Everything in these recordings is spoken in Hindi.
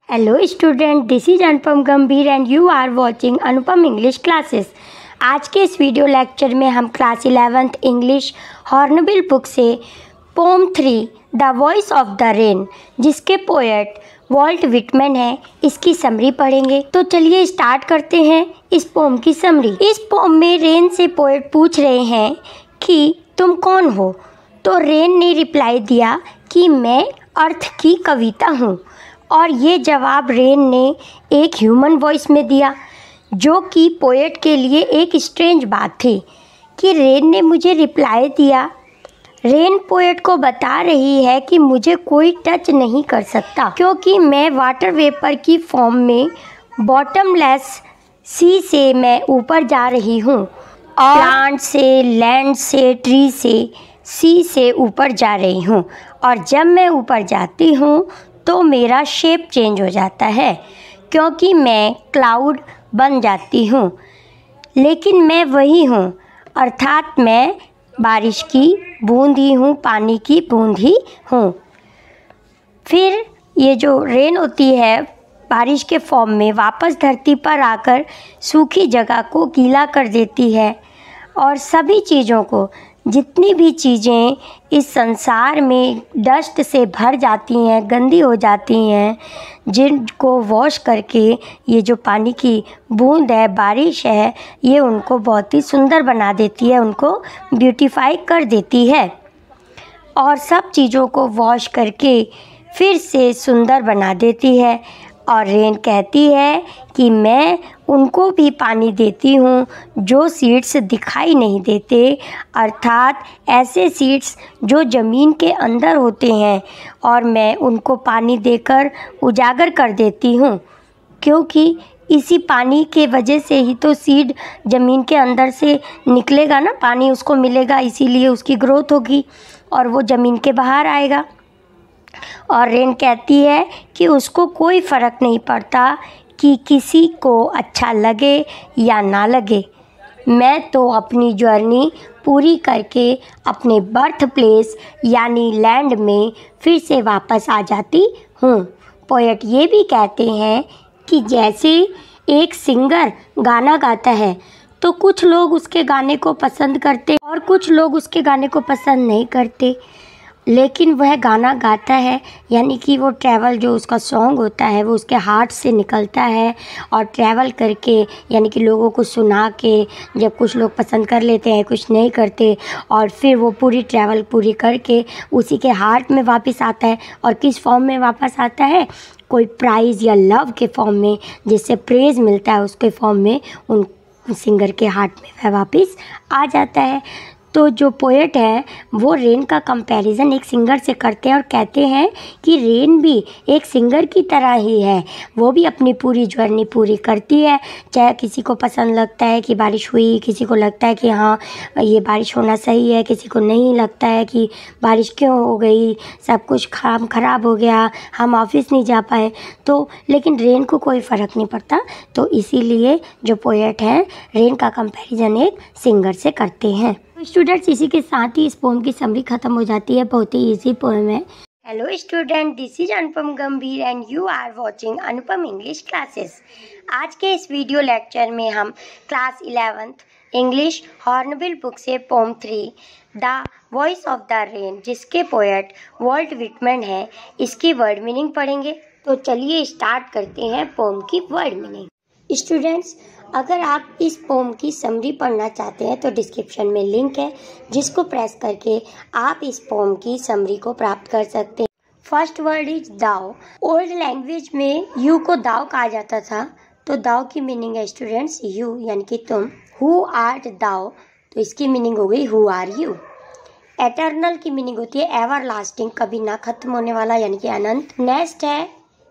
Hello student, this is Anupam Gambhir and you are watching Anupam English classes. आज के इस वीडियो लेक्चर में हम class 11th English Hornbill book से poem 3 the voice of the rain, जिसके पोएट वॉल्ट विटमैन है, इसकी समरी पढ़ेंगे। तो चलिए स्टार्ट करते हैं इस पोम की समरी। इस पोम में रेन से पोएट पूछ रहे हैं कि तुम कौन हो। तो रेन ने रिप्लाई दिया कि मैं अर्थ की कविता हूँ। और ये जवाब रेन ने एक ह्यूमन वॉइस में दिया, जो कि पोएट के लिए एक स्ट्रेंज बात थी कि रेन ने मुझे रिप्लाई दिया। रेन पोएट को बता रही है कि मुझे कोई टच नहीं कर सकता, क्योंकि मैं वाटर वेपर की फॉर्म में बॉटमलेस सी से मैं ऊपर जा रही हूँ, और प्लांट से, लैंड से, ट्री से, सी से ऊपर जा रही हूँ। और जब मैं ऊपर जाती हूँ तो मेरा शेप चेंज हो जाता है, क्योंकि मैं क्लाउड बन जाती हूँ, लेकिन मैं वही हूँ, अर्थात मैं बारिश की बूंद ही हूँ, पानी की बूंद ही हूँ। फिर ये जो रेन होती है बारिश के फॉर्म में वापस धरती पर आकर सूखी जगह को गीला कर देती है, और सभी चीज़ों को, जितनी भी चीज़ें इस संसार में डस्ट से भर जाती हैं, गंदी हो जाती हैं, जिनको वॉश करके ये जो पानी की बूंद है, बारिश है, ये उनको बहुत ही सुंदर बना देती है, उनको ब्यूटीफाई कर देती है, और सब चीज़ों को वॉश करके फिर से सुंदर बना देती है। और रेन कहती है कि मैं उनको भी पानी देती हूँ जो सीड्स दिखाई नहीं देते, अर्थात ऐसे सीड्स जो ज़मीन के अंदर होते हैं, और मैं उनको पानी देकर उजागर कर देती हूँ, क्योंकि इसी पानी के वजह से ही तो सीड ज़मीन के अंदर से निकलेगा ना, पानी उसको मिलेगा, इसीलिए उसकी ग्रोथ होगी और वो ज़मीन के बाहर आएगा। और रेन कहती है कि उसको कोई फ़र्क नहीं पड़ता कि किसी को अच्छा लगे या ना लगे, मैं तो अपनी जर्नी पूरी करके अपने बर्थ प्लेस यानी लैंड में फिर से वापस आ जाती हूँ। पोएट ये भी कहते हैं कि जैसे एक सिंगर गाना गाता है तो कुछ लोग उसके गाने को पसंद करते और कुछ लोग उसके गाने को पसंद नहीं करते, लेकिन वह गाना गाता है, यानी कि वो ट्रैवल, जो उसका सॉन्ग होता है वो उसके हार्ट से निकलता है, और ट्रैवल करके यानी कि लोगों को सुना के, जब कुछ लोग पसंद कर लेते हैं, कुछ नहीं करते, और फिर वो पूरी ट्रैवल पूरी करके उसी के हार्ट में वापस आता है। और किस फॉर्म में वापस आता है? कोई प्राइज़ या लव के फॉर्म में, जिससे प्रेज़ मिलता है, उसके फॉर्म में उन सिंगर के हार्ट में वह वापस आ जाता है। तो जो पोएट है वो रेन का कंपैरिजन एक सिंगर से करते हैं और कहते हैं कि रेन भी एक सिंगर की तरह ही है, वो भी अपनी पूरी जर्नी पूरी करती है, चाहे किसी को पसंद लगता है कि बारिश हुई, किसी को लगता है कि हाँ ये बारिश होना सही है, किसी को नहीं लगता है कि बारिश क्यों हो गई, सब कुछ ख़राब हो गया, हम ऑफिस नहीं जा पाए। तो लेकिन रेन को कोई फ़र्क नहीं पड़ता, तो इसीलिए जो पोएट हैं रेन का कंपैरिजन एक सिंगर से करते हैं। स्टूडेंट्स, इसी के साथ ही इस पोम की समरी खत्म हो जाती है। बहुत ही इजी पोएम है। Hello student, this is Anupam Gambhir and you are watching Anupam English classes. आज के इस वीडियो लेक्चर में हम class 11th English Hornbill book से poem 3 the voice of the rain, जिसके पोएट वॉल्ट विटमैन है, इसकी वर्ड मीनिंग पढ़ेंगे। तो चलिए स्टार्ट करते हैं पोम की वर्ड मीनिंग। स्टूडेंट्स, अगर आप इस पोम की समरी पढ़ना चाहते हैं तो डिस्क्रिप्शन में लिंक है, जिसको प्रेस करके आप इस पोम की समरी को प्राप्त कर सकते हैं। First word is thou. Old language में यू को दाव कहा जाता था, तो दाव की मीनिंग है स्टूडेंट्स यू, यानी कि तुम। हु आर्ट दाव, तो इसकी मीनिंग हो गई हु आर यू। एटर्नल की मीनिंग होती है एवर लास्टिंग, कभी ना खत्म होने वाला, यानी कि अनंत। नेक्स्ट है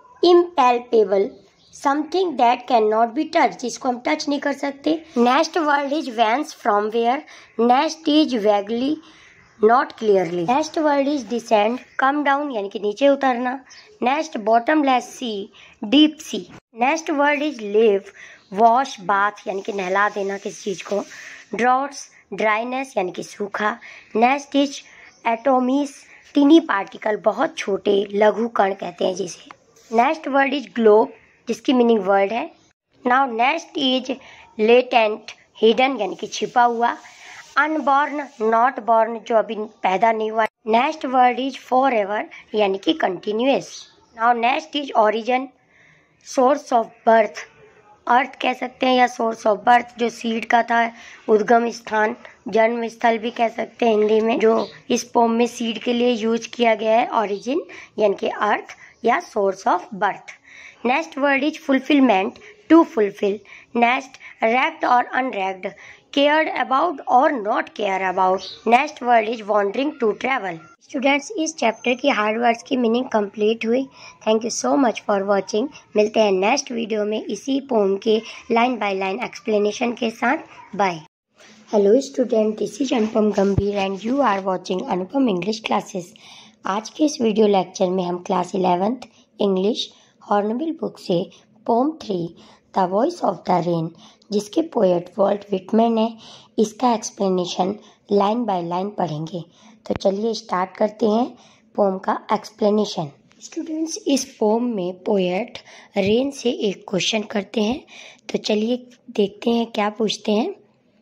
impalpable, something that can not be touch, जिसको हम टच नहीं कर सकते। Next word is whence, from where. Next is vaguely, not clearly. Next word is descend, come down, यानी कि नीचे उतरना। Next bottomless sea, deep sea. Next word is lave, wash, bath, यानी कि नहला देना किसी चीज को। ड्रॉट्स, ड्राइनेस, यानी कि सूखा। Next is atomies, tiny particle, बहुत छोटे, लघु कण कहते हैं जिसे। नेक्स्ट वर्ड इज ग्लोब, जिसकी मीनिंग वर्ल्ड है। Now next is latent, hidden यानी कि छिपा हुआ। अनबॉर्न, नॉट बॉर्न, जो अभी पैदा नहीं हुआ। Next word is for ever यानी कि continuous. Now next is origin, source of birth, earth कह सकते हैं या सोर्स ऑफ बर्थ, जो सीड का था, उद्गम स्थान, जन्म स्थल भी कह सकते हैं हिंदी में। जो इस पोम में सीड के लिए यूज किया गया है, ओरिजिन यानी कि अर्थ या source of birth. Next word is fulfilment, to fulfil. Next recked और अनरैक्ड, केयर्ड अबाउट और not care about. Next word is wandering, to travel. Students, इस चैप्टर की हार्ड वर्ड्स की मीनिंग कंप्लीट हुई। Thank you so much for watching. मिलते हैं नेक्स्ट वीडियो में इसी पोम के लाइन बाय लाइन एक्सप्लेनेशन के साथ। Bye. Hello student, this is Anupam Gambhir and you are watching Anupam English classes. आज के इस वीडियो लेक्चर में हम class 11th English Hornbill book से poem 3 the voice of the rain, जिसके पोएट वॉल्ट विटमैन है, इसका एक्सप्लेनेशन लाइन बाय लाइन पढ़ेंगे। तो चलिए स्टार्ट करते हैं पोम का एक्सप्लेनेशन। स्टूडेंट्स, इस पोम में पोएट रेन से एक क्वेश्चन करते हैं। तो चलिए देखते हैं क्या पूछते हैं।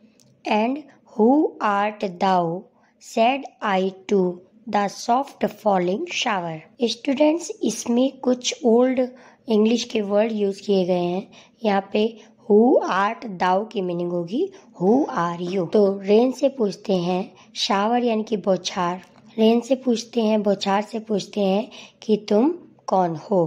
And who art thou said I to the soft falling shower. Students, इसमें कुछ ओल्ड इंग्लिश के वर्ड यूज किए गए हैं। यहाँ पे हु आर्ट दाउ की मीनिंग होगी हु आर यू। तो रेन से पूछते हैं, शावर यानी कि बौछार, रेन से पूछते हैं, बौछार से पूछते हैं कि तुम कौन हो।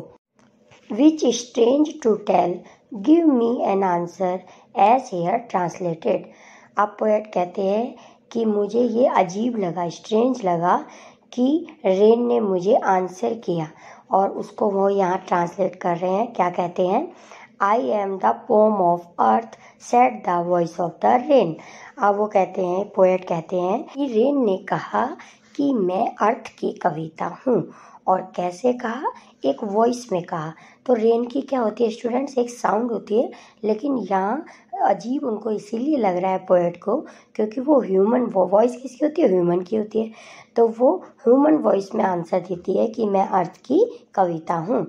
Which strange to tell, give me an answer as here translated. अब पोएट कहते हैं कि मुझे ये अजीब लगा, स्ट्रेंज लगा कि रेन ने मुझे आंसर किया, और उसको वो यहाँ ट्रांसलेट कर रहे हैं। क्या कहते हैं? I am the poem of earth said the voice of the rain. अब वो कहते हैं, पोएट कहते हैं कि रेन ने कहा कि मैं अर्थ की कविता हूँ। और कैसे कहा? एक वॉइस में कहा। तो रेन की क्या होती है स्टूडेंट्स? एक साउंड होती है, लेकिन यहाँ अजीब उनको इसीलिए लग रहा है पोएट को, क्योंकि वो ह्यूमन, वो वॉइस किसकी होती है? ह्यूमन की होती है। तो वो ह्यूमन वॉइस में आंसर देती है कि मैं अर्थ की कविता हूँ।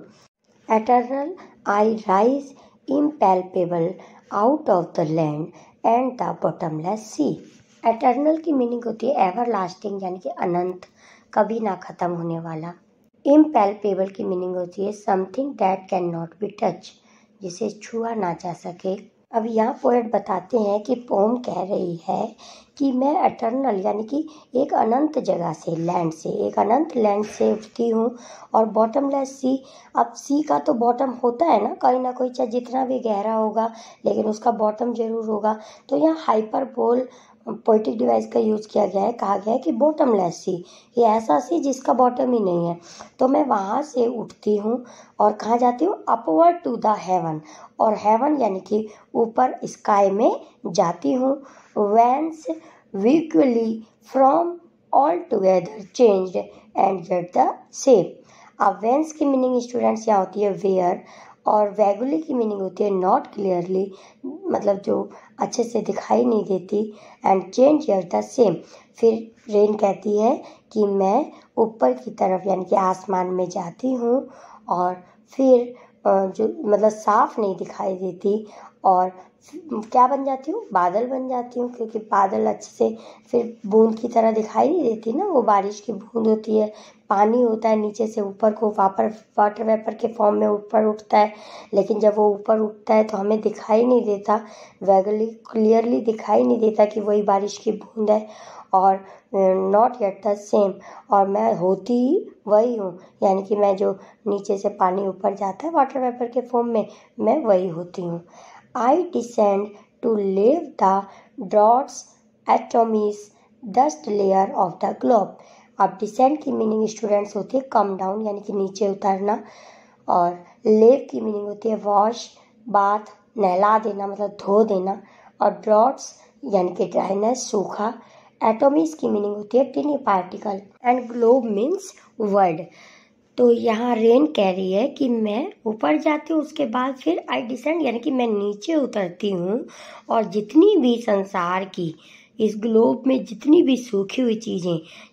Eternal I rise impalpable out of the land and the bottomless sea. Eternal की मीनिंग होती है एवरलास्टिंग यानी कि अनंत, कभी ना खत्म होने वाला। इम्पैल्पेबल की मीनिंग होती है something that can not be touch, जिसे छुआ ना जा सके। अब यहाँ पोएट बताते हैं कि पोम कह रही है कि मैं एटर्नल यानी कि एक अनंत जगह से, लैंड से, एक अनंत लैंड से उठती हूँ, और बॉटमलेस सी। अब सी का तो बॉटम होता है ना कोई, चाहे जितना भी गहरा होगा लेकिन उसका बॉटम जरूर होगा। तो यहाँ हाइपरबोल पोएटिक डिवाइस का यूज़ किया गया है। कहा गया है कि बॉटमलेस सी, ये ऐसा सी जिसका बॉटम ही नहीं है। तो मैं वहाँ से उठती हूँ और कहाँ जाती हूँ? अपवर्ड टू द हेवन, और हेवन यानी कि ऊपर स्काई में जाती हूँ। Whence vaguely from all together changed and get the same. अब वेंस की मीनिंग स्टूडेंट्स यहाँ होती है वेयर, और वैगुली की मीनिंग होती है नॉट क्लियरली, मतलब जो अच्छे से दिखाई नहीं देती। And change here the same. फिर रेन कहती है कि मैं ऊपर की तरफ यानी कि आसमान में जाती हूँ, और फिर जो मतलब साफ नहीं दिखाई देती, और क्या बन जाती हूँ? बादल बन जाती हूँ, क्योंकि बादल अच्छे से फिर बूंद की तरह दिखाई नहीं देती ना, वो बारिश की बूंद होती है, पानी होता है नीचे से ऊपर को वाटर वेपर के फॉर्म में ऊपर उठता है। लेकिन जब वो ऊपर उठता है तो हमें दिखाई नहीं देता, वैगुली क्लियरली दिखाई नहीं देता कि वही बारिश की बूंद है। और नॉट येट द सेम, और मैं होती वही हूँ, यानी कि मैं जो नीचे से पानी ऊपर जाता है वाटर वेपर के फॉर्म में, मैं वही होती हूँ। I descend to lave the droughts atomies dust layer of the globe. अब डिसेंड की मीनिंग स्टूडेंट्स होती है कम डाउन यानी कि नीचे उतरना, और लेव की मीनिंग होती है वॉश, बाथ, नहला देना मतलब धो देना, और ड्रॉट्स यानी कि ड्राइनेस, सूखा। एटॉमिस की मीनिंग होती है tiny particle, and globe means world. तो यहाँ रेन कह रही है कि मैं ऊपर जाती हूँ, उसके बाद फिर आई डिसेंड यानी कि मैं नीचे उतरती हूँ, और जितनी भी संसार की, इस ग्लोब में जितनी भी सूखी हुई चीज़ें,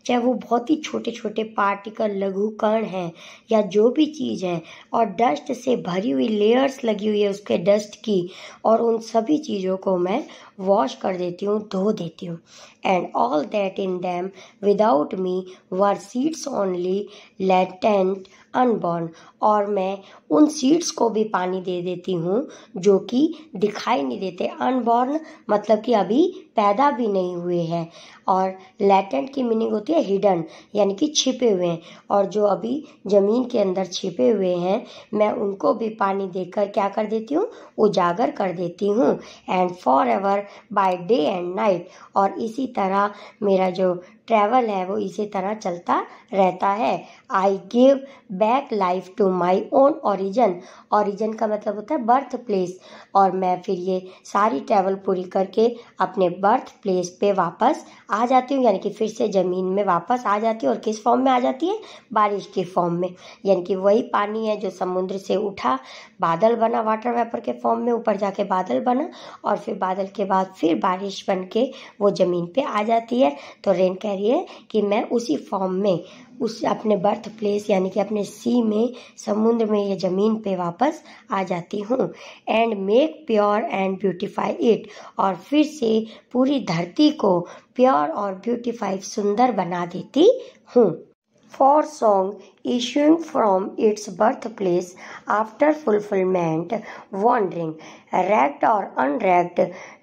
चाहे वो बहुत ही छोटे छोटे पार्टिकल, लघु कण हैं या जो भी चीज़ है, और डस्ट से भरी हुई लेयर्स लगी हुई है उसके डस्ट की, और उन सभी चीज़ों को मैं वॉश कर देती हूँ, धो देती हूँ। And all that in them without me were seeds only latent unborn, और मैं उन सीड्स को भी पानी दे देती हूँ जो कि दिखाई नहीं देते। अनबॉर्न मतलब कि अभी पैदा भी नहीं हुए हैं, और लेटेंट की मीनिंग होती है हिडन, यानी कि छिपे हुए हैं, और जो अभी ज़मीन के अंदर छिपे हुए हैं मैं उनको भी पानी देकर क्या कर देती हूँ, उजागर कर देती हूँ। And for ever by day and night, और इसी तरह मेरा जो ट्रैवल है वो इसी तरह चलता रहता है। I give back life to my own origin, origin का मतलब होता है बर्थ प्लेस, और मैं फिर ये सारी ट्रैवल पूरी करके अपने बर्थ प्लेस पे वापस आ जाती हूँ, यानी कि फिर से ज़मीन में वापस आ जाती हूँ। और किस फॉर्म में आ जाती है, बारिश के फॉर्म में, यानी कि वही पानी है जो समुद्र से उठा, बादल बना, वाटर वेपर के फॉर्म में, ऊपर जाके बादल बना, और फिर बादल के बाद फिर बारिश बन के वो ज़मीन पे आ जाती है। तो रेन कह रही है कि मैं उसी फॉर्म में उस अपने बर्थ प्लेस यानी कि अपने सी में, समुद्र में, या ज़मीन पे वापस आ जाती हूँ। And make pure and beautify it, और फिर से पूरी धरती को प्योर और ब्यूटिफाई, सुंदर बना देती हूँ। For song issuing from its birthplace after fulfillment, wandering, ragged or unragged,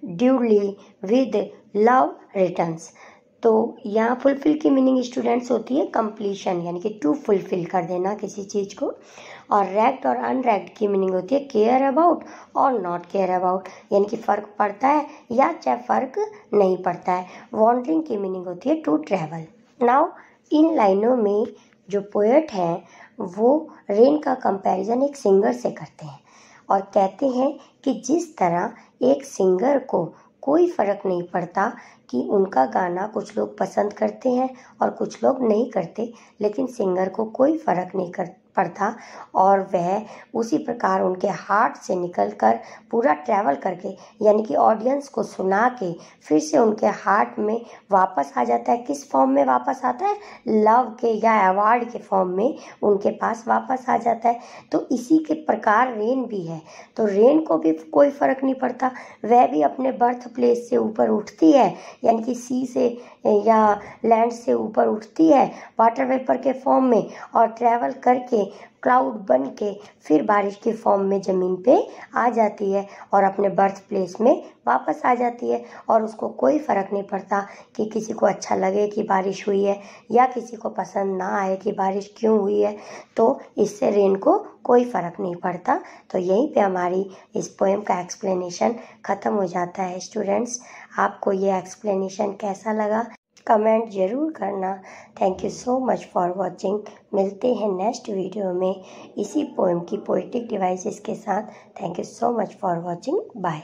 duly with love returns। तो यहाँ फुलफिल की मीनिंग स्टूडेंट्स होती है कंप्लीशन, यानी कि टू फुलफिल कर देना किसी चीज़ को, और रैग्ड और अनरैग्ड की मीनिंग होती है केयर अबाउट और नॉट केयर अबाउट, यानी कि फ़र्क पड़ता है या चाहे फ़र्क नहीं पड़ता है। वॉन्डरिंग की मीनिंग होती है टू ट्रैवल। नाउ इन लाइनों में जो पोएट हैं वो रेन का कंपैरिजन एक सिंगर से करते हैं, और कहते हैं कि जिस तरह एक सिंगर को कोई फ़र्क नहीं पड़ता कि उनका गाना कुछ लोग पसंद करते हैं और कुछ लोग नहीं करते, लेकिन सिंगर को कोई फ़र्क नहीं पड़ता, और वह उसी प्रकार उनके हार्ट से निकलकर पूरा ट्रैवल करके, यानी कि ऑडियंस को सुना के फिर से उनके हार्ट में वापस आ जाता है। किस फॉर्म में वापस आता है, लव के या अवार्ड के फॉर्म में उनके पास वापस आ जाता है। तो इसी के प्रकार रेन भी है। तो रेन को भी कोई फ़र्क नहीं पड़ता, वह भी अपने बर्थ प्लेस से ऊपर उठती है, यानी कि सी से या लैंड से ऊपर उठती है वाटर वेपर के फॉर्म में, और ट्रैवल करके क्लाउड बन के फिर बारिश के फॉर्म में ज़मीन पे आ जाती है और अपने बर्थ प्लेस में वापस आ जाती है। और उसको कोई फ़र्क नहीं पड़ता कि किसी को अच्छा लगे कि बारिश हुई है या किसी को पसंद ना आए कि बारिश क्यों हुई है, तो इससे रेन को कोई फ़र्क नहीं पड़ता। तो यहीं पे हमारी इस पोएम का एक्सप्लेनेशन ख़त्म हो जाता है। स्टूडेंट्स, आपको ये एक्सप्लेनेशन कैसा लगा कमेंट ज़रूर करना। Thank you so much for watching. मिलते हैं नेक्स्ट वीडियो में इसी पोएम की पोएटिक डिवाइसेस के साथ। Thank you so much for watching. Bye.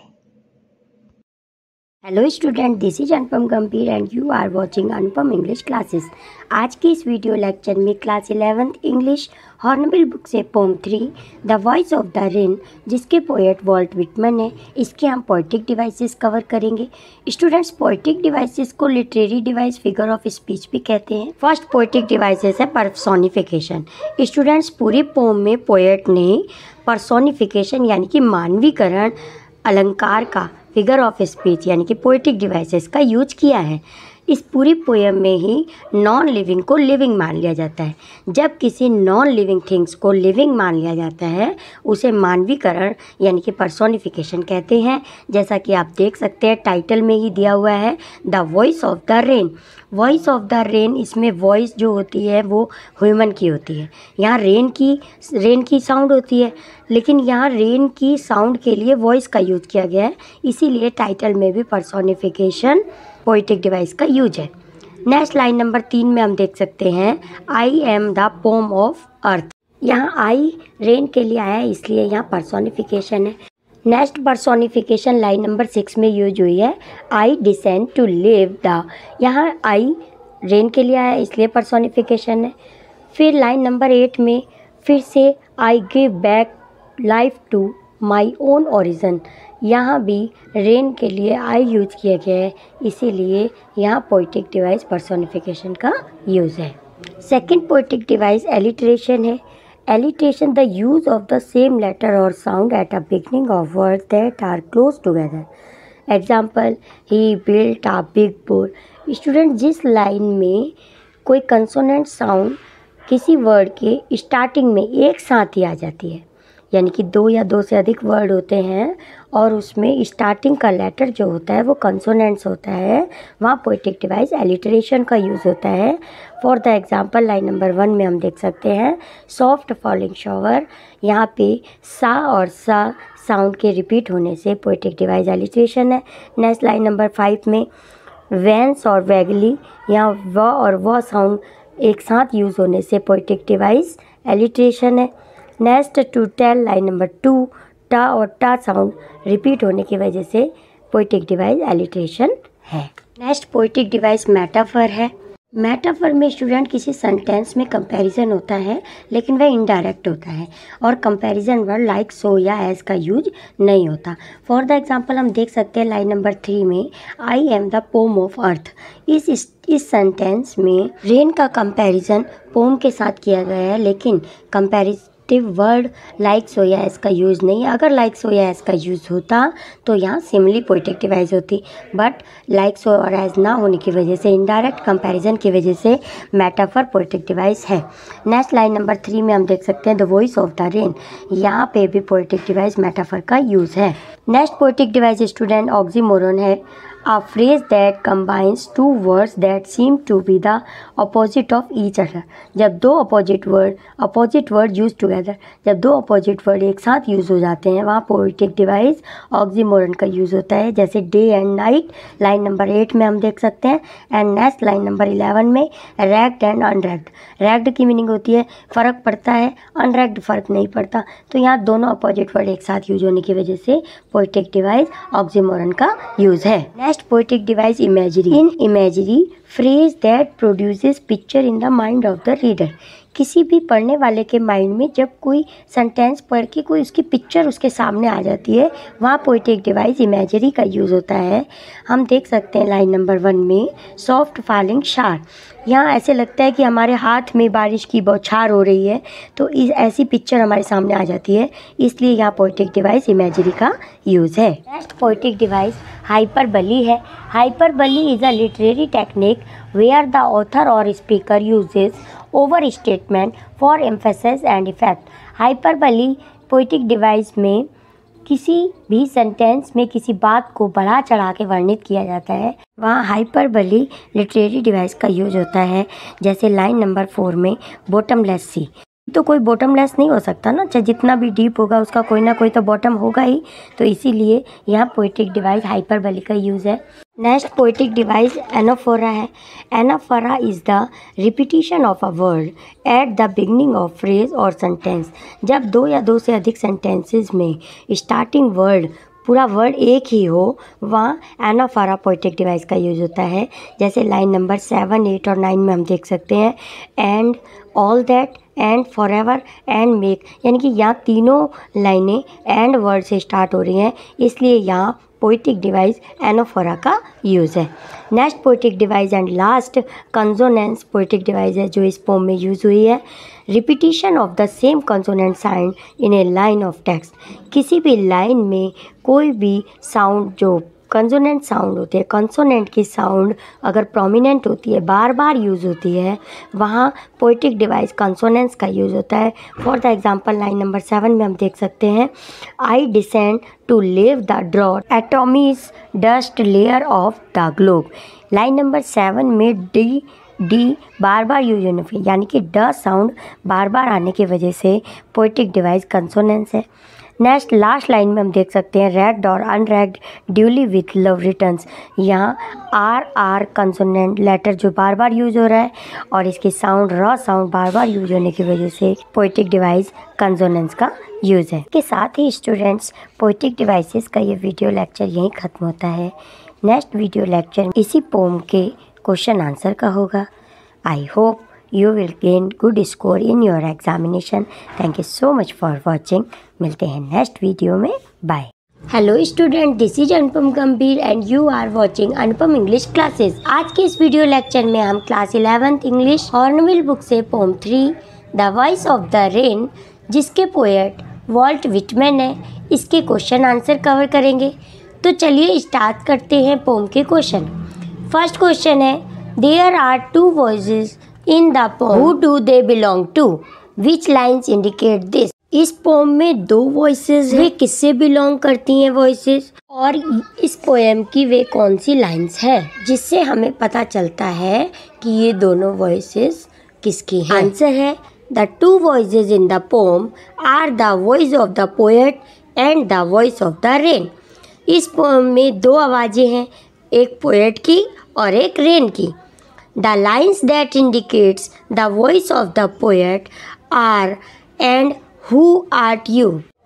Hello student, this is Anupam Gambhir and you are watching Anupam English classes. आज के इस वीडियो लेक्चर में class 11th English Hornbill book से poem 3 the voice of the rain, जिसके पोएट वॉल्ट विटमन है, इसके हम पोएटिक डिवाइसेस कवर करेंगे। स्टूडेंट्स, पोएटिक डिवाइसेस को literary device, figure of speech भी कहते हैं। फर्स्ट पोएटिक डिवाइसेस है पर्सोनिफिकेशन। स्टूडेंट्स, पूरी पोम में पोएट ने पर्सोनिफिकेशन यानी कि मानवीकरण अलंकार का, फिगर ऑफ स्पीच यानी कि पोएटिक डिवाइसेस का यूज किया है। इस पूरी पोएम में ही नॉन लिविंग को लिविंग मान लिया जाता है। जब किसी नॉन लिविंग थिंग्स को लिविंग मान लिया जाता है उसे मानवीकरण यानी कि पर्सोनिफिकेशन कहते हैं। जैसा कि आप देख सकते हैं टाइटल में ही दिया हुआ है the voice of the rain. Voice of the rain, इसमें वॉइस जो होती है वो ह्यूमन की होती है। यहाँ रेन की साउंड होती है, लेकिन यहाँ रेन की साउंड के लिए वॉइस का यूज़ किया गया है, इसीलिए टाइटल में भी पर्सोनिफिकेशन पोएटिक डिवाइस का यूज है। नेक्स्ट लाइन नंबर 3 में हम देख सकते हैं I am the poem of earth. यहाँ आई रेन के लिए आया है, इसलिए यहाँ पर्सोनिफिकेशन है। नेक्स्ट पर्सोनिफिकेशन लाइन नंबर 6 में यूज हुई है I descend to lave the. यहाँ आई रेन के लिए आया इसलिए पर्सोनिफिकेशन है। फिर लाइन नंबर 8 में फिर से I give back life to my own origin, यहाँ भी रेन के लिए आई यूज किया गया है, इसीलिए यहाँ पोइटिक डिवाइस पर्सोनिफिकेशन का यूज़ है। सेकेंड पोइटिक डिवाइस एलिट्रेशन है। Alliteration the use of the same letter और sound at a beginning of words that are close together. Example, he built a big bore. Student, जिस लाइन में कोई कंसोनेंट साउंड किसी वर्ड के स्टार्टिंग में एक साथ ही आ जाती है, यानी कि दो या दो से अधिक वर्ड होते हैं और उसमें स्टार्टिंग का लेटर जो होता है वो कंसोनेंट्स होता है, वहाँ पोइटिक डिवाइस एलिट्रेशन का यूज़ होता है। For the example line number 1 में हम देख सकते हैं सॉफ्ट फॉलिंग शॉवर, यहाँ पे सा और सा साउंड के रिपीट होने से पोइटिक डिवाइस एलिट्रेशन है। नेक्स्ट लाइन नंबर 5 में वैंस और वैगली, यहाँ व और व साउंड एक साथ यूज़ होने से पोइटिक डिवाइस एलिट्रेशन है। Next to tell line number 2, टा और टा साउंड रिपीट होने की वजह से पोइटिक डिवाइस एलिट्रेशन है। नेक्स्ट पोइटिक डिवाइस मेटाफर है। मेटाफर में स्टूडेंट किसी सेंटेंस में कंपैरिजन होता है लेकिन वह इनडायरेक्ट होता है और कंपैरिजन वर्ड लाइक सो या एज का यूज नहीं होता। फॉर द एग्जांपल हम देख सकते हैं लाइन नंबर 3 में I am the poem of earth. इस सेंटेंस में रेन का कंपैरिजन पोम के साथ किया गया है, लेकिन कंपैरिजन वर्ड लाइक सो या एज का यूज़ नहीं है। अगर लाइक सो या एज का यूज़ होता तो यहाँ सिमिली पोइटिक डिवाइस होती, बट लाइक सो और एज ना होने की वजह से इनडायरेक्ट कंपैरिजन की वजह से मेटाफर पोइटिक डिवाइस है। नेक्स्ट लाइन नंबर 3 में हम देख सकते हैं the voice of the rain, यहाँ पे भी पोइटिक डिवाइस मेटाफर का यूज़ है। Next poetic device student oxymoron है। A phrase that combines two words that seem to be the opposite of each other। जब दो opposite word use together, जब दो opposite word एक साथ यूज़ हो जाते हैं वहाँ पोइटिक डिवाइस ऑक्सीमोरन का यूज़ होता है, जैसे day and night line number 8 में हम देख सकते हैं। एंड नेक्स्ट लाइन नंबर 11 में रैग्ड एंड अनरैग्ड। रैग्ड की मीनिंग होती है फ़र्क पड़ता है, अनरैग्ड फ़र्क नहीं पड़ता, तो यहाँ दोनों अपोजिट वर्ड एक साथ यूज होने की वजह से पोइटिक डिवाइस ऑक्सीमोरन का यूज़ है। Next poetic device imagery. In imagery phrase that produces picture in the mind of the reader. किसी भी पढ़ने वाले के माइंड में जब कोई सेंटेंस पढ़ के कोई उसकी पिक्चर उसके सामने आ जाती है, वहाँ पोइटिक डिवाइस इमेजरी का यूज़ होता है। हम देख सकते हैं लाइन नंबर 1 में सॉफ्ट फॉलिंग शार, यहाँ ऐसे लगता है कि हमारे हाथ में बारिश की बौछार हो रही है, तो ऐसी पिक्चर हमारे सामने आ जाती है, इसलिए यहाँ पोइटिक डिवाइस इमेजरी का यूज़ है। नेक्स्ट पोइटिक डिवाइस हाइपरबली है। Hyperbole is a literary technique where the author और speaker uses overstatement for emphasis and effect. Hyperbole poetic device में किसी भी सेंटेंस में किसी बात को बढ़ा चढ़ा के वर्णित किया जाता है, वहाँ हाइपरबली लिटरेरी डिवाइस का यूज होता है। जैसे लाइन नंबर 4 में बॉटमलेस सी, तो कोई बॉटमलेस नहीं हो सकता ना, चाहे जितना भी डीप होगा उसका कोई ना कोई तो बॉटम होगा ही, तो इसीलिए यहाँ पोइटिक डिवाइस हाइपरबली का यूज़ है। नेक्स्ट पोइटिक डिवाइस एनाफोरा है। Anaphora is the repetition of a word at the beginning of phrase और सेंटेंस। जब दो या दो से अधिक सेंटेंसेस में स्टार्टिंग वर्ड पूरा वर्ड एक ही हो, वहाँ एनाफोरा पोइटिक डिवाइस का यूज़ होता है। जैसे लाइन नंबर 7, 8 और 9 में हम देख सकते हैं and all that and forever and make, यानी कि यहाँ तीनों लाइनें एंड वर्ड से स्टार्ट हो रही हैं, इसलिए यहाँ पोइटिक डिवाइस एनाफोरा का यूज़ है। Next poetic device and last consonance poetic device है जो इस पोम में यूज़ हुई है। Repetition of the same consonant sound in a line of text. किसी भी लाइन में कोई भी साउंड जो कंसोनेंट साउंड होती है, कंसोनेंट की साउंड अगर प्रोमिनेंट होती है, बार बार यूज़ होती है, वहाँ पोइटिक डिवाइस कंसोनेंट्स का यूज़ होता है। For the example line number 7 में हम देख सकते हैं I descend to lave the drought atomies dust layer of the globe. Line number 7 में डी बार बार यूज होने पर, यानी कि ड साउंड बार बार आने की वजह से पोइटिक डिवाइस कंसोनेंट्स है। नेक्स्ट लास्ट लाइन में हम देख सकते हैं रैग्ड और unragged duly with love returns. यहाँ आर कंसोनेंट लेटर जो बार बार यूज हो रहा है और इसकी साउंड र साउंड बार बार यूज होने की वजह से पोइटिक डिवाइस कंसोनेंट्स का यूज़ है। के साथ ही स्टूडेंट्स पोइटिक डिवाइसेस का ये वीडियो लेक्चर यहीं ख़त्म होता है। नेक्स्ट वीडियो लेक्चर इसी पोम के क्वेश्चन आंसर का होगा। I hope you will gain good score in your examination. Thank you so much for watching. मिलते हैं नेक्स्ट वीडियो में. Bye. Hello student, this is Anupam Gambhir and you are watching Anupam English classes. आज के इस वीडियो लेक्चर में हम class 11th English Hornbill book से poem 3 the voice of the rain, जिसके पोएट वॉल्ट विटमैन है, इसके क्वेश्चन आंसर कवर करेंगे. तो चलिए स्टार्ट करते हैं पोम के क्वेश्चन. फर्स्ट क्वेश्चन है, there are two voices in the poem, who do they belong to, which lines indicate this. इस पोम में दो वॉइसेस वे किससे बिलोंग करती हैं वॉइसेस, और इस पोएम की वे कौन सी लाइन्स है, जिससे हमें पता चलता है कि ये दोनों वॉइसेस किसकी हैं. आंसर है, the two voices in the poem are the voice of the poet and the voice of the rain. इस पोम में दो आवाज़ें हैं, एक पोएट की और एक रेन की. The lines that indicates the voice of the poet are and Who art you?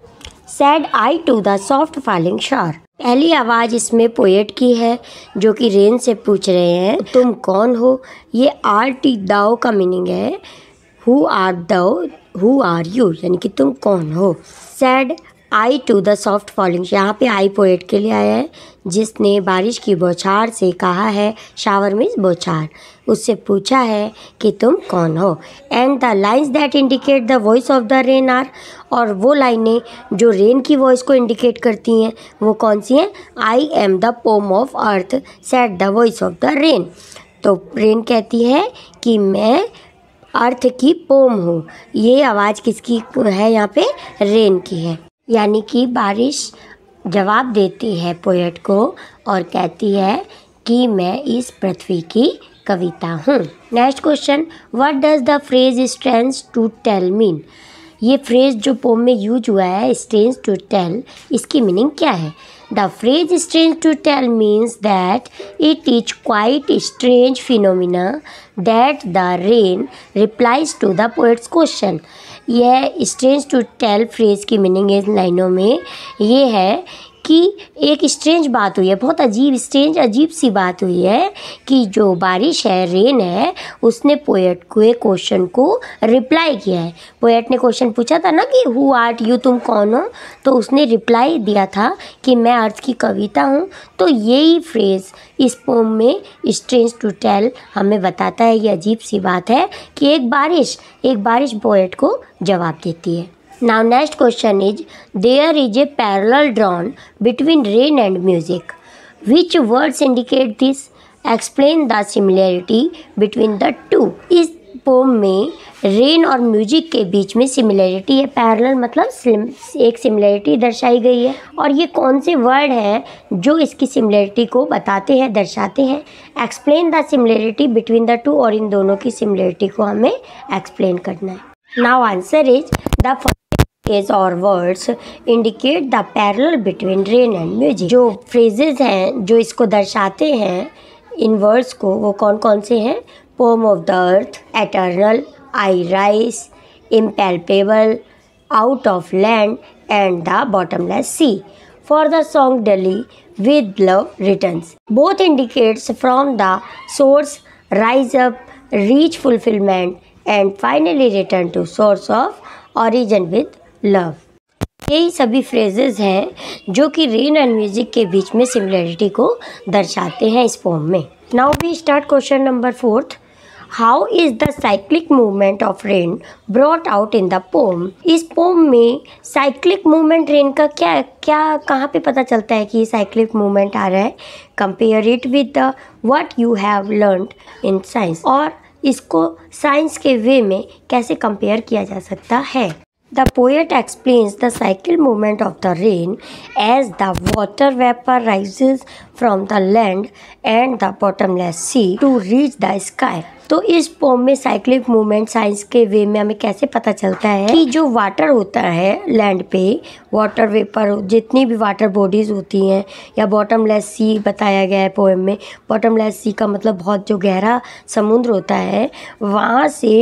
Said I to the soft falling shore. पहली आवाज़ इसमें पोएट की है जो कि रेन से पूछ रहे हैं तुम कौन हो. ये आर्ट दाओ का मीनिंग है. Who art thou? Who are you? यानी कि तुम कौन हो. Said I to the soft falling. यहाँ पे आई पोएट के लिए आया है जिसने बारिश की बौछार से कहा है. शावर मीन्स बौछार. उससे पूछा है कि तुम कौन हो. And the lines that indicate the voice of the rain are, और वो लाइनें जो रेन की वॉइस को इंडिकेट करती हैं वो कौन सी हैं. I am the poem of earth said the voice of the rain. तो रेन कहती है कि मैं अर्थ की पोम हूँ. ये आवाज़ किसकी है यहाँ पे, रेन की है. यानी कि बारिश जवाब देती है पोएट को और कहती है कि मैं इस पृथ्वी की कविता हूँ. Next question, what does the phrase strange to tell mean. ये फ्रेज जो पोम में यूज हुआ है स्ट्रेंज टू टेल, इसकी मीनिंग क्या है. The phrase strange to tell means that it is quite strange phenomena that the rain replies to the poet's question. यह स्ट्रेंज टू टेल फ्रेज की मीनिंग इन लाइनों में ये है कि एक स्ट्रेंज बात हुई है, बहुत अजीब सी बात हुई है कि जो बारिश है, रेन है, उसने पोएट के क्वेश्चन को रिप्लाई किया है. पोएट ने क्वेश्चन पूछा था ना कि हु आर्ट यू, तुम कौन हो, तो उसने रिप्लाई दिया था कि मैं अर्थ की कविता हूँ. तो यही फ्रेज़ इस पोम में स्ट्रेंज टू टेल हमें बताता है. ये अजीब सी बात है कि एक बारिश पोएट को जवाब देती है. Now next question is, there is a parallel drawn between rain and music. Which words indicate this? Explain the similarity between the two. इस पोम में रेन और म्यूजिक के बीच में सिमिलैरिटी है. पैरेलल मतलब एक सिमिलैरिटी दर्शाई गई है. और ये कौन से वर्ड हैं जो इसकी सिमिलैरिटी को बताते हैं, दर्शाते हैं. Explain the similarity between the two, और इन दोनों की सिमिलैरिटी को हमें एक्सप्लेन करना है. Now answer is the phrase और words indicate the parallel between rain and music. जो फ्रेजेस हैं जो इसको दर्शाते हैं इन वर्ड्स को, वो कौन कौन से हैं. Poem of the earth, eternal, I rise, impalpable, out of land and the bottomless sea. For the song daily with love returns. Both indicates from the source, rise up, reach fulfilment and finally return to source of origin with love. यही सभी फ्रेजेस हैं जो कि रेन एंड म्यूजिक के बीच में सिमिलैरिटी को दर्शाते हैं इस पोम में. Now we start question number 4. How is the cyclic movement of rain brought out in the poem. इस पोम में साइक्लिक मूवमेंट रेन का क्या कहाँ पे पता चलता है कि साइक्लिक मूवमेंट आ रहा है. Compare it with the what you have learned in science. और इसको साइंस के वे में कैसे कंपेयर किया जा सकता है. The poet explains the cycle movement of the rain as the water vapor rises from the land and the bottomless sea to reach the sky. तो इस पोम में साइक्लिक मूवमेंट साइंस के वे में हमें कैसे पता चलता है कि जो वाटर होता है लैंड पे, वाटर वेपर, जितनी भी वाटर बॉडीज़ होती हैं, या बॉटमलेस सी बताया गया है पोएम में. बॉटमलेस सी का मतलब बहुत जो गहरा समुद्र होता है, वहाँ से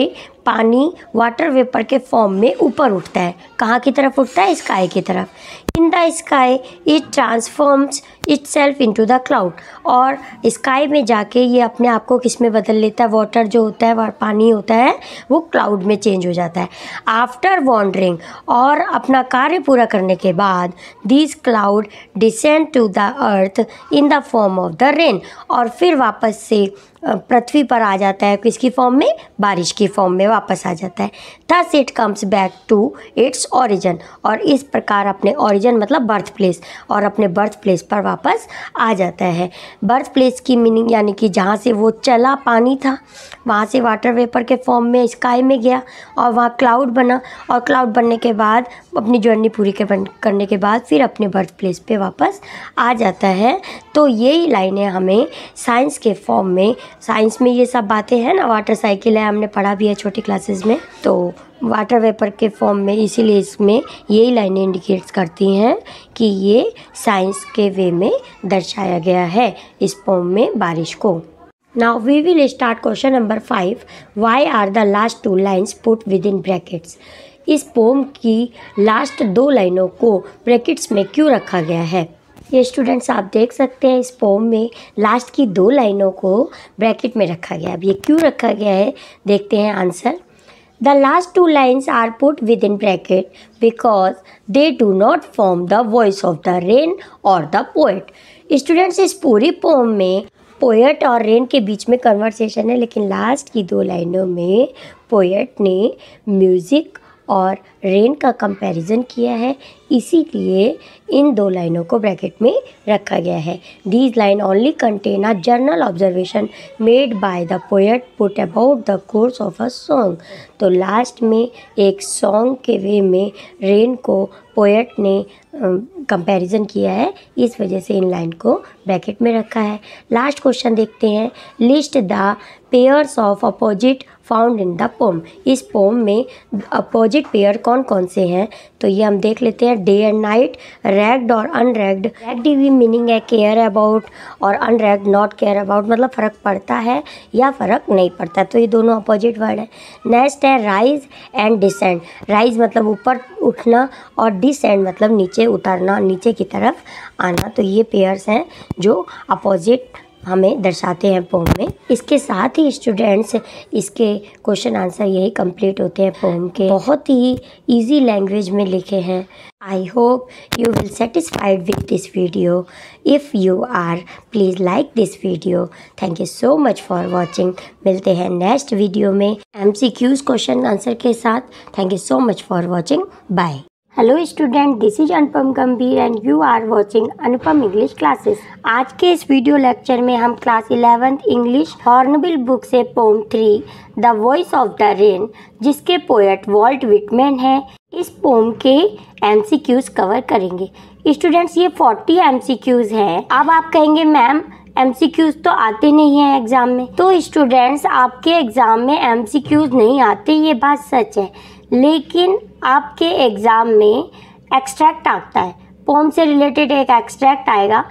पानी वाटर वेपर के फॉर्म में ऊपर उठता है। कहाँ की तरफ उठता है? स्काई की तरफ। In the sky it transforms itself into the cloud, और स्काई में जाके ये अपने आप को किस में बदल लेता है? वाटर जो होता है, पानी होता है, वो क्लाउड में चेंज हो जाता है। आफ्टर वॉन्डरिंग, और अपना कार्य पूरा करने के बाद, this cloud descend to the earth in the form of the rain, और फिर वापस से पृथ्वी पर आ जाता है। किसकी फॉर्म में? बारिश की फॉर्म में वापस आ जाता है। Thus it comes back to its origin, और इस प्रकार अपने ओरिजिन मतलब बर्थ प्लेस, और अपने बर्थ प्लेस पर वापस आ जाता है। बर्थ प्लेस की मीनिंग यानी कि जहाँ से वो चला पानी था, वहाँ से वाटर वेपर के फॉर्म में स्काई में गया, और वहाँ क्लाउड बना, और क्लाउड बनने के बाद अपनी जर्नी पूरी करने के बाद फिर अपने बर्थ प्लेस पे वापस आ जाता है। तो यही लाइनें हमें साइंस के फॉर्म में, साइंस में ये सब बातें हैं ना, वाटर साइकिल है, हमने पढ़ा भी है छोटी क्लासेस में, तो वाटर वेपर के फॉर्म में, इसीलिए इसमें यही लाइनें इंडिकेट्स करती हैं कि ये साइंस के वे में दर्शाया गया है इस पोम में बारिश को। Now we will start question number 5। Why are the last 2 lines put within brackets? इस पोम की लास्ट 2 लाइनों को ब्रैकेट्स में क्यों रखा गया है? ये स्टूडेंट्स आप देख सकते हैं, इस पोम में लास्ट की 2 लाइनों को ब्रैकेट में रखा गया है। अब ये क्यों रखा गया है, देखते हैं answer. The last 2 lines are put within bracket because they do not form the voice of the rain or the poet. Students इस पूरी पोम में पोएट और रेन के बीच में कन्वर्सेशन है, लेकिन लास्ट की 2 लाइनों में पोएट ने म्यूज़िक और रेन का कंपैरिजन किया है, इसीलिए इन 2 लाइनों को ब्रैकेट में रखा गया है। These line only contain a general observation made by the poet put about the course of a song. तो लास्ट में एक सॉन्ग के वे में रेन को पोएट ने कंपैरिजन किया है, इस वजह से इन लाइन को ब्रैकेट में रखा है। लास्ट क्वेश्चन देखते हैं। List the pairs of opposite found in the poem. इस पोम में अपोजिट पेयर कौन कौन से हैं? तो ये हम देख लेते हैं। डे एंड नाइट, रैग्ड और अनरैग्ड। रैग्ड भी मीनिंग है केयर अबाउट, और अनरैग्ड नॉट केयर अबाउट, मतलब फ़र्क पड़ता है या फ़र्क नहीं पड़ता, तो ये दोनों अपोजिट वर्ड है। नेक्स्ट है राइज एंड डिसेंड। राइज मतलब ऊपर उठना, और डिसेंड मतलब नीचे उतरना, नीचे की तरफ आना। तो ये पेयर्स हैं जो अपोजिट हमें दर्शाते हैं पोम में। इसके साथ ही स्टूडेंट्स इसके क्वेश्चन आंसर यही कंप्लीट होते हैं पोम के। बहुत ही इजी लैंग्वेज में लिखे हैं। I hope you will satisfied with this video. If you are, please like this video. Thank you so much for watching. मिलते हैं नेक्स्ट वीडियो में MCQs क्वेश्चन आंसर के साथ। Thank you so much for watching. Bye. Hello student, this is Anupam Gambhir and you are watching Anupam English classes. आज के इस वीडियो लेक्चर में हम class 11th English Hornbill book से poem 3 the voice of the rain, जिसके पोएट वॉल्ट विटमैन है, इस पोम के MCQs कवर करेंगे। स्टूडेंट्स ये 40 MCQs हैं। अब आप कहेंगे मैम MCQs तो आते नहीं हैं एग्ज़ाम में। तो स्टूडेंट्स आपके एग्ज़ाम में MCQs नहीं आते, ये बात सच है, लेकिन आपके एग्ज़ाम में एक्सट्रैक्ट आता है। पोम से रिलेटेड एक एक्सट्रैक्ट आएगा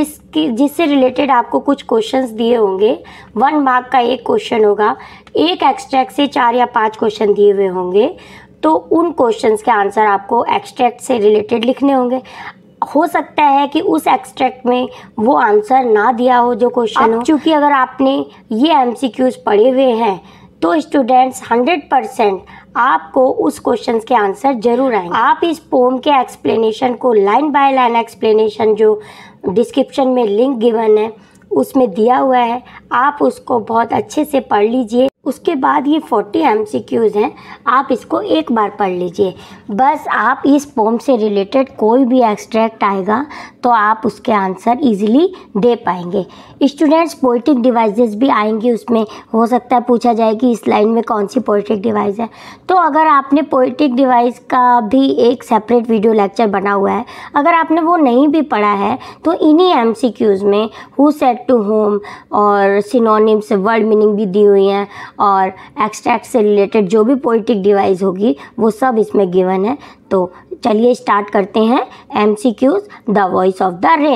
जिससे रिलेटेड आपको कुछ क्वेश्चंस दिए होंगे। 1 मार्क का एक क्वेश्चन होगा। एक एक्सट्रैक्ट से 4 या 5 क्वेश्चन दिए हुए होंगे, तो उन क्वेश्चंस के आंसर आपको एक्सट्रैक्ट से रिलेटेड लिखने होंगे। हो सकता है कि उस एक्सट्रैक्ट में वो आंसर ना दिया हो जो क्वेश्चन हो। चूँकि अगर आपने ये MCQs पढ़े हुए हैं तो स्टूडेंट्स 100% आपको उस क्वेश्चन के आंसर जरूर आएंगे। आप इस पोम के एक्सप्लेनेशन को लाइन बाय लाइन एक्सप्लेनेशन जो डिस्क्रिप्शन में लिंक गिवन है उसमें दिया हुआ है, आप उसको बहुत अच्छे से पढ़ लीजिए। उसके बाद ये 40 MCQs हैं, आप इसको एक बार पढ़ लीजिए। बस आप इस पोम से रिलेटेड कोई भी एक्सट्रैक्ट आएगा तो आप उसके आंसर इजीली दे पाएंगे। स्टूडेंट्स पोएटिक डिवाइसेस भी आएंगी, उसमें हो सकता है पूछा जाए कि इस लाइन में कौन सी पोएटिक डिवाइस है। तो अगर आपने पोएटिक डिवाइस का भी एक सेपरेट वीडियो लेक्चर बना हुआ है, अगर आपने वो नहीं भी पढ़ा है तो इन्हीं MCQs में हु सेड टू होम और सिनोनिम्स, वर्ड मीनिंग भी दी हुई हैं, और एक्सट्रैक्ट से रिलेटेड जो भी पोएटिक डिवाइस होगी वो सब इसमें गिवन है। तो चलिए स्टार्ट करते हैं MCQs the voice of the rain.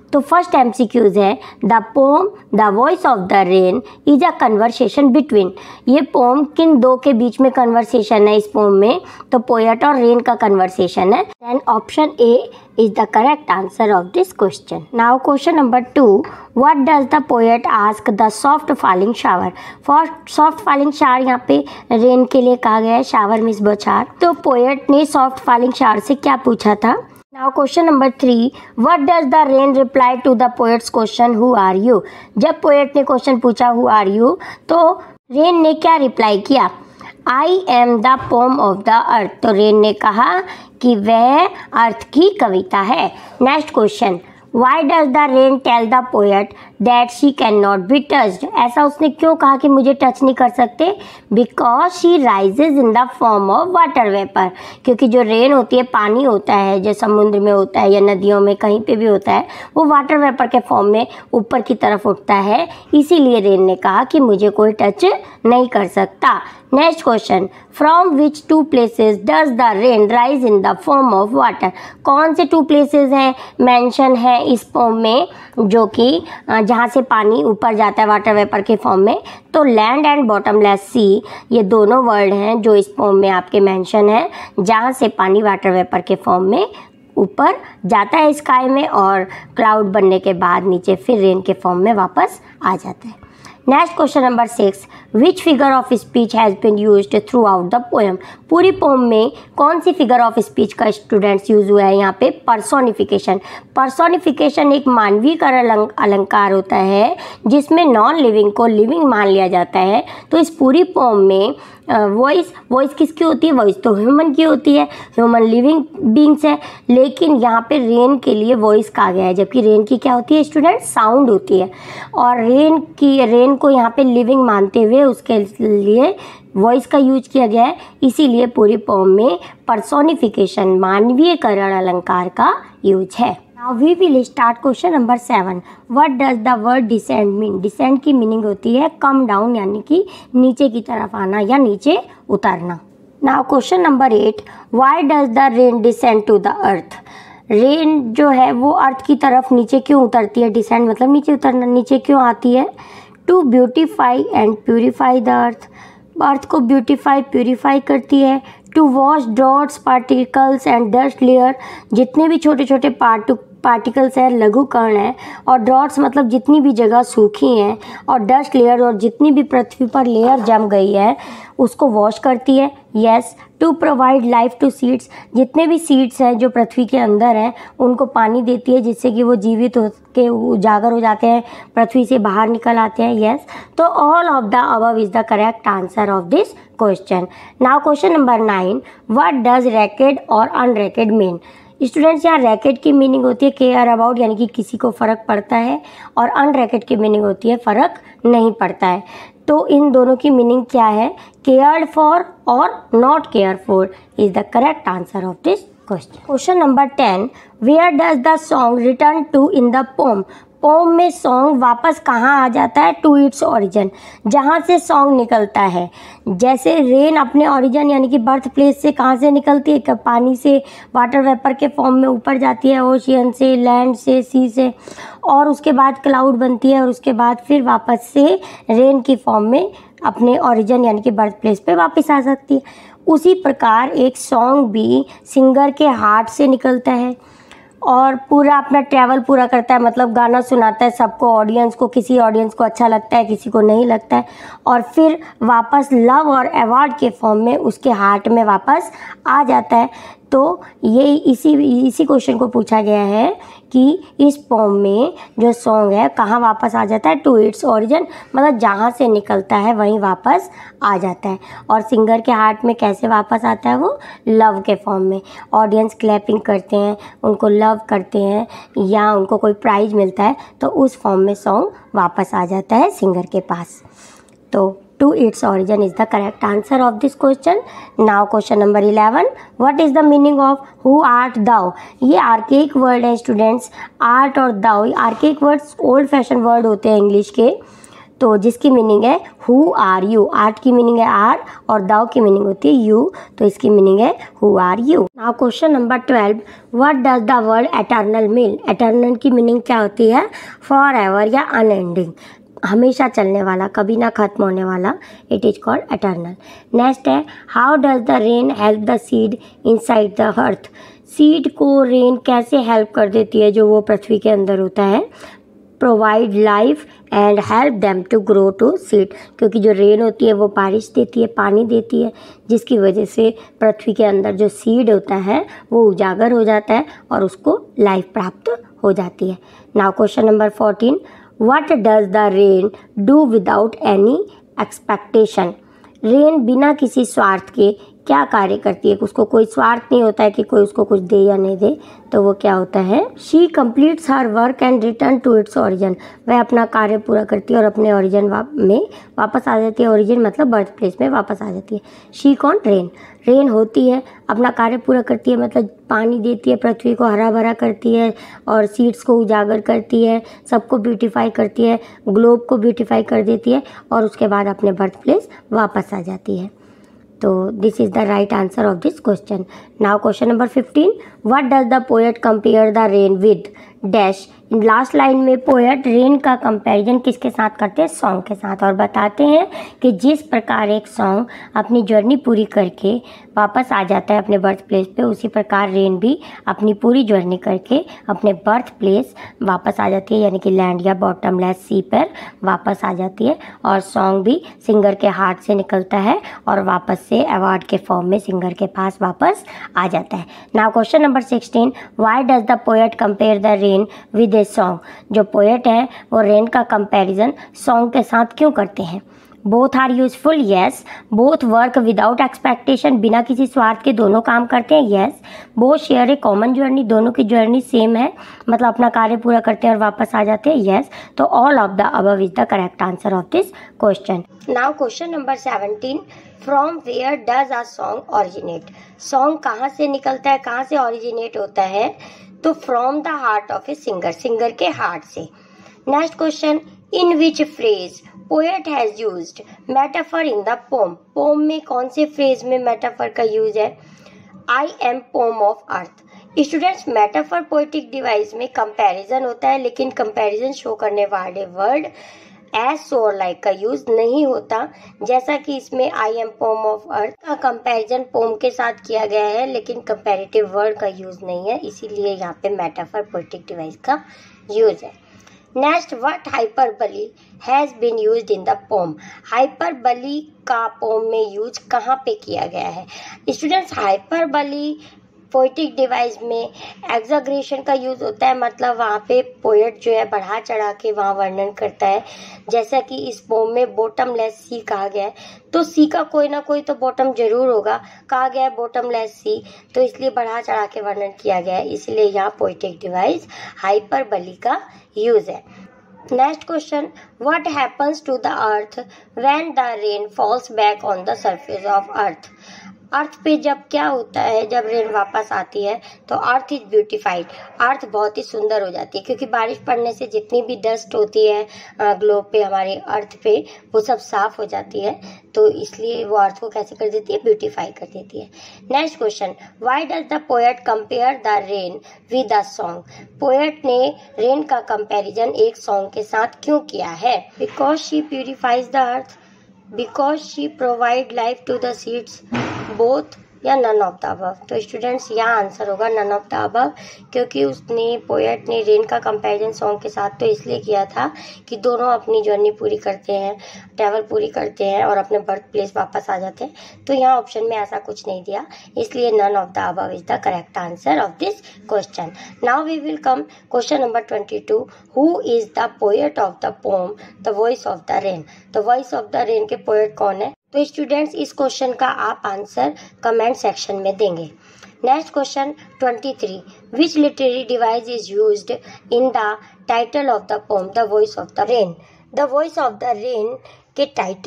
तो फर्स्ट एमसीक्यूज है the poem the voice of the rain is a conversation between. ये पोम किन दो के बीच में कन्वर्सेशन है इस पोम में, तो पोएट और रेन का कन्वर्सेशन है। And option A is the correct answer of this question. Now question number 2, what does the poet ask the soft falling shower. For soft falling shower यहाँ पे रेन के लिए कहा गया है, शावर मीन्स बौछार। तो पोएट ने सॉफ्ट फॉलिंग शावर से क्या पूछा था। Now question number 3, what does the rain reply to the poet's question who are you. जब पोएट ने क्वेश्चन पूछा हु आर यू, तो रेन ने क्या रिप्लाई किया, I am the poem of the earth. तो रेन ने कहा कि वह अर्थ की कविता है। Next question, why does the rain tell the poet that she can not be touched. ऐसा उसने क्यों कहा कि मुझे टच नहीं कर सकते, because she rises in the form of water vapour. क्योंकि जो रेन होती है, पानी होता है जो समुद्र में होता है या नदियों में कहीं पे भी होता है, वो वाटर वेपर के फॉर्म में ऊपर की तरफ उठता है, इसीलिए रेन ने कहा कि मुझे कोई टच नहीं कर सकता। Next question, from which 2 places does the rain rise in the form of water. कौन से 2 प्लेसेस हैं मेंशन है इस पोम में, जो कि जहाँ से पानी ऊपर जाता है वाटर वेपर के फॉर्म में। तो लैंड एंड बॉटमलेस सी, ये दोनों वर्ड हैं जो इस पोम में आपके मेंशन है, जहाँ से पानी वाटर वेपर के फॉर्म में ऊपर जाता है स्काई में और क्लाउड बनने के बाद नीचे फिर रेन के फॉर्म में वापस आ जाता है। Next question number 6, which figure of speech has been used throughout the poem. पूरी पोम में कौन सी फिगर ऑफ स्पीच का स्टूडेंट्स यूज हुआ है यहाँ पे, पर्सोनिफिकेशन। पर्सोनिफिकेशन एक मानवीकरण अलंकार होता है जिसमें नॉन लिविंग को लिविंग मान लिया जाता है। तो इस पूरी पोम में वॉइस किसकी होती है, वॉइस तो ह्यूमन की होती है, ह्यूमन लिविंग बींग्स है, लेकिन यहाँ पे रेन के लिए वॉइस कहा गया है, जबकि रेन की क्या होती है स्टूडेंट, साउंड होती है। और रेन को यहाँ पे लिविंग मानते हुए उसके लिए वॉइस का यूज किया गया है, इसीलिए पूरी पोम में पर्सोनिफिकेशन मानवीयकरण अलंकार का यूज है। Now we will start question number 7. What does the word descend mean? Descend की मीनिंग होती है come down, यानी कि नीचे की तरफ आना या नीचे उतरना। Now question number 8. Why does the rain descend to the earth? Rain जो है वो अर्थ की तरफ नीचे क्यों उतरती है, डिसेंड मतलब नीचे उतरना, नीचे क्यों आती है, to beautify and purify the earth को ब्यूटिफाई प्यूरिफाई करती है, to wash dots particles and dust layer, जितने भी छोटे छोटे पार्टिकल्स हैं लघु कण हैं, और डॉट्स मतलब जितनी भी जगह सूखी हैं, और डस्ट लेयर और जितनी भी पृथ्वी पर लेयर जम गई है उसको वॉश करती है। Yes, to provide life to seeds, जितने भी सीड्स हैं जो पृथ्वी के अंदर हैं उनको पानी देती है जिससे कि वो जीवित हो के उजागर हो जाते हैं, पृथ्वी से बाहर निकल आते हैं। यस, तो all of the above is the correct answer of this question. Now question number 9, what does racket और अनरैकेट मीन। स्टूडेंट्स, यहाँ रैकेट की मीनिंग होती है केयर अबाउट, यानी कि किसी को फ़र्क पड़ता है, और अनरैकेट की मीनिंग होती है फ़र्क नहीं पड़ता है। तो इन दोनों की मीनिंग क्या है, केयर्ड फॉर और not care for is the correct answer of this question. Question number 10, where does the song return to in the poem. Poem में सॉन्ग वापस कहाँ आ जाता है, टू इट्स ओरिजिन, जहाँ से सॉन्ग निकलता है। जैसे रेन अपने ओरिजिन यानी कि बर्थ प्लेस से कहाँ से निकलती है, पानी से वाटर वेपर के फॉर्म में ऊपर जाती है, ओशियन से, लैंड से, सी से, और उसके बाद क्लाउड बनती है, और उसके बाद फिर वापस से रेन की फॉर्म में अपने ओरिजिन यानी कि बर्थ प्लेस पे वापस आ सकती है। उसी प्रकार एक सॉन्ग भी सिंगर के हार्ट से निकलता है और पूरा अपना ट्रैवल पूरा करता है, मतलब गाना सुनाता है सबको, ऑडियंस को, किसी ऑडियंस को अच्छा लगता है, किसी को नहीं लगता है, और फिर वापस लव और अवार्ड के फॉर्म में उसके हार्ट में वापस आ जाता है। तो ये इसी क्वेश्चन को पूछा गया है कि इस पोम में जो सॉन्ग है कहाँ वापस आ जाता है, टू इट्स ओरिजिन, मतलब जहाँ से निकलता है वहीं वापस आ जाता है। और सिंगर के हार्ट में कैसे वापस आता है, वो लव के फॉर्म में, ऑडियंस क्लैपिंग करते हैं, उनको लव करते हैं या उनको कोई प्राइज़ मिलता है, तो उस फॉर्म में सॉन्ग वापस आ जाता है सिंगर के पास। तो to its origin is the correct answer of this question. Now question number 11, what is the meaning of who art thou? ये आर्केक वर्ड है स्टूडेंट्स, आर्ट और thou archaic words old fashion word होते हैं इंग्लिश के। तो जिसकी मीनिंग है हु आर यू। आर्ट की मीनिंग है आर और दाउ की मीनिंग होती है यू, तो इसकी मीनिंग है who are you. Now question number 12, what does the word eternal mean. Eternal की मीनिंग क्या होती है? फॉर एवर या अनएंडिंग, हमेशा चलने वाला, कभी ना खत्म होने वाला। It is called eternal. Next है how does the rain help the seed inside the earth. Seed को रेन कैसे हेल्प कर देती है जो वो पृथ्वी के अंदर होता है? Provide life and help them to grow to seed, क्योंकि जो रेन होती है वो बारिश देती है, पानी देती है, जिसकी वजह से पृथ्वी के अंदर जो सीड होता है वो उजागर हो जाता है और उसको लाइफ प्राप्त हो जाती है। Now question number 14, what does the rain do without any expectation. Rain बिना किसी स्वार्थ के क्या कार्य करती है? उसको कोई स्वार्थ नहीं होता है कि कोई उसको कुछ दे या नहीं दे, तो वो क्या होता है? She completes her work and return to its origin. वह अपना कार्य पूरा करती है और अपने ओरिजिन में वापस आ जाती है। ओरिजिन मतलब बर्थ प्लेस में वापस आ जाती है। शी कौन? रेन। रेन होती है, अपना कार्य पूरा करती है, मतलब पानी देती है, पृथ्वी को हरा भरा करती है और सीड्स को उजागर करती है, सबको ब्यूटीफाई करती है, ग्लोब को ब्यूटीफाई कर देती है और उसके बाद अपने बर्थ प्लेस वापस आ जाती है। तो this is the right answer of this question. Now question number 15, what does the poet compare the rain with dash. Last line में पोएट रेन का कंपैरिजन किसके साथ करते हैं? सॉन्ग के साथ, और बताते हैं कि जिस प्रकार एक सॉन्ग अपनी जर्नी पूरी करके वापस आ जाता है अपने बर्थ प्लेस पे, उसी प्रकार रेन भी अपनी पूरी जर्नी करके अपने बर्थ प्लेस वापस आ जाती है, यानी कि लैंड या बॉटमलेस सी पर वापस आ जाती है। और सॉन्ग भी सिंगर के हार्ट से निकलता है और वापस से अवार्ड के फॉर्म में सिंगर के पास वापस आ जाता है। Now question number 16, why does the poet compare the rain with a song. जो पोएट है वो रेन का कंपैरिजन सॉन्ग के साथ क्यों करते हैं? Both are useful, yes. Both work without expectation, बिना किसी स्वार्थ के दोनों काम करते हैं, yes. Both share a common journey, दोनों की जर्नी सेम है, मतलब अपना कार्य पूरा करते हैं और वापस आ जाते हैं, येस। तो all of the above is the correct answer of this question. Now question number 17, from where does a song originate. Song कहाँ से निकलता है, कहाँ से ओरिजिनेट होता है? तो from the heart of a singer, singer के हार्ट से। Next question, in which phrase poet has used metaphor in the poem. Poem में कौन से फ्रेज में मेटाफर का यूज है? I am poem of earth. Students, metaphor poetic device में कंपैरिजन होता है, लेकिन कंपैरिजन शो करने वाले वर्ड एज सो और लाइक का यूज नहीं होता, जैसा कि इसमें I am poem of earth का कंपैरिजन पोम के साथ किया गया है, लेकिन कंपैरेटिव वर्ड का यूज नहीं है, इसीलिए यहाँ पे मेटाफर पोएटिक डिवाइस का यूज है। Next, what hyperbole has been used in the poem. Hyperbole का पोम में यूज कहाँ पे किया गया है? स्टूडेंट्स, हाइपरबली पोएटिक डिवाइस में एग्जैगरेशन का यूज होता है, मतलब वहाँ पे पोएट जो है बढ़ा चढ़ा के वहाँ वर्णन करता है, जैसा कि इस पोम में बॉटमलेस सी कहा गया है, तो सी का कोई ना कोई तो बॉटम जरूर होगा, कहा गया है बॉटमलेस सी, तो इसलिए बढ़ा चढ़ा के वर्णन किया गया है, इसलिए यहाँ पोएटिक डिवाइस हाइपरबली का यूज है। Next question, what happens to the earth when the rain falls back on the surface of earth. Earth पे जब क्या होता है, जब रेन वापस आती है तो अर्थ इज ब्यूटीफाइड, अर्थ बहुत ही सुंदर हो जाती है, क्योंकि बारिश पड़ने से जितनी भी डस्ट होती है ग्लोब पे, हमारे अर्थ पे, वो सब साफ हो जाती है, तो इसलिए वो अर्थ को कैसे कर देती है? ब्यूटीफाई कर देती है। Next question, why does the poet compare the rain with a song. Poet ने रेन का कंपैरिजन एक सॉन्ग के साथ क्यों किया है? Because she purifies the earth, because she provide life to the seeds, both या नन ऑफ द अबव। तो स्टूडेंट्स, यहाँ आंसर होगा नन ऑफ द अबव, क्योंकि उसने पोएट ने रेन का कंपैरिजन सॉन्ग के साथ तो इसलिए किया था कि दोनों अपनी जर्नी पूरी करते हैं, ट्रैवल पूरी करते हैं और अपने बर्थ प्लेस वापस आ जाते हैं, तो यहाँ ऑप्शन में ऐसा कुछ नहीं दिया, इसलिए none of the above is the correct answer of this question. Now we will come question number 22, who is the poet of the poem the voice of the rain. The voice of the rain के पोएट कौन है? तो स्टूडेंट्स, इस क्वेश्चन का आप आंसर कमेंट सेक्शन में देंगे। Next question 23, which literary device is used in the title of the poem the voice of the rain. The voice of the rain कि